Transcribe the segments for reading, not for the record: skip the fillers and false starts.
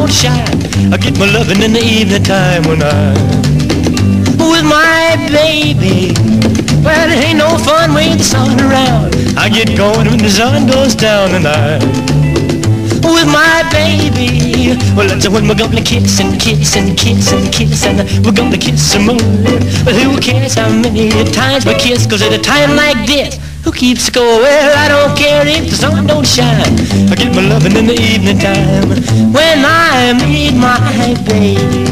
don't shine. I get my loving in the evening time when I'm with my baby. Well, it ain't no fun with the sun around. I get going when the sun goes down, and I'm with my baby. Well, that's when we're gonna kiss and kiss and kiss and kiss, and we're gonna kiss some more. But who cares how many times we kiss? 'Cause at a time like this, who keeps score? Well, I don't care if the sun don't shine. I get my loving in the evening time when I meet my baby.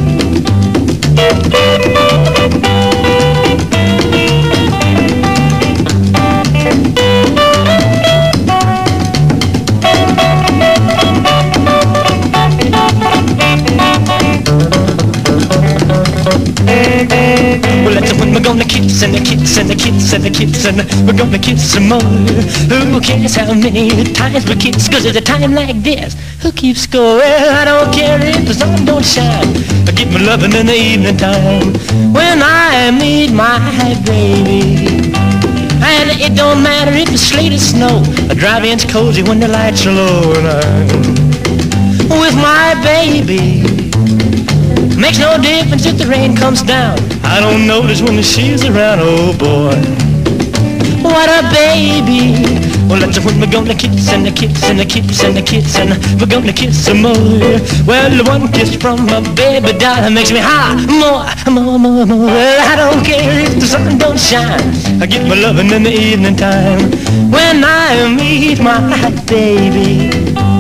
Well, that's when we're gonna kiss and a kiss and a kiss and a kiss, and we're gonna kiss some more. Who cares how many times we kiss? 'Cause at a time like this, who keeps score? Well, I don't care if the sun don't shine. I get my loving in the evening time when I meet my baby. And it don't matter if it's sleet or snow, a drive-in's cozy when the lights are low, and I'm with my baby. Makes no difference if the rain comes down. I don't notice when she's around. Oh boy, what a baby. Well, that's when we're gonna kiss and a kiss and a kiss and a kiss, and we're gonna kiss some more. Well, the one kiss from my baby doll makes me high, more, more, more, more. Well, I don't care if the sun don't shine. I get my loving in the evening time when I meet my baby.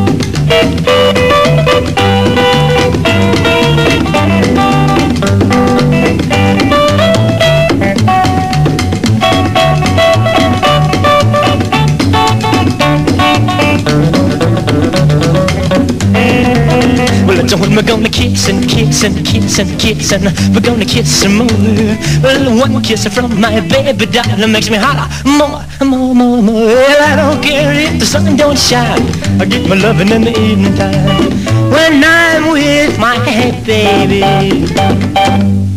So when we're gonna kiss and kiss and kiss and kiss, and we're gonna kiss some more. Well, one kiss from my baby doll makes me holler, more, more, more, more. Well, I don't care if the sun don't shine. I get my loving in the evening time when I'm with my baby.